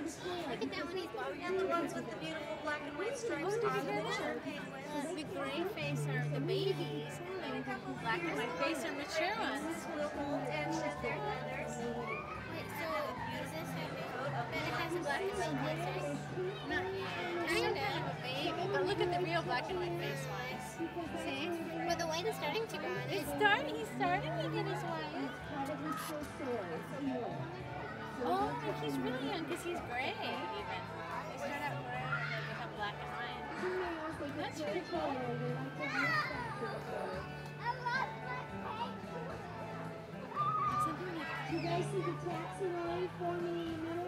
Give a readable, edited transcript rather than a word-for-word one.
Look at that one, he's bobbing. And the ones with the beautiful black and white stripes are the mature penguins. The gray face are the babies, and the black and white face are mature ones. Will molt and shed their feathers. Wait, so is this a coat? But it has a black and white face, right? Not yet. Kind of a baby, but look at the real black and white face ones. See? Well, the white is starting to go on. He's starting to get his white. Oh, he's really young because he's gray even. They start out gray and they become black and white. That's pretty cool. You guys see the taxiway forming in the middle?